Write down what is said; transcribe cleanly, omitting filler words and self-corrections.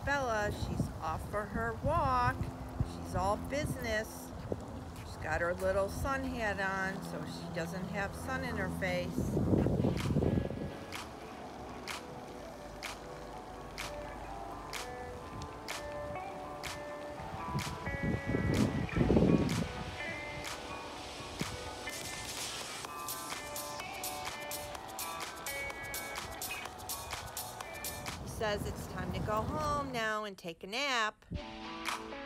Bella. She's off for her walk. She's all business. She's got her little sun hat on so she doesn't have sun in her face. He says it's time to go home now and take a nap.